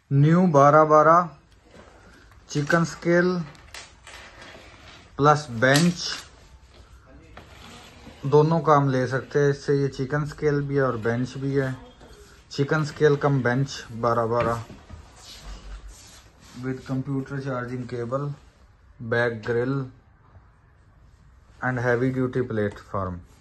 New 1212 chicken scale plus bench, दोनों काम ले सकते हैं इससे। ये चिकन स्केल भी है और बेंच भी है। Chicken scale cum bench 1212 with computer charging cable, back grill and heavy duty platform.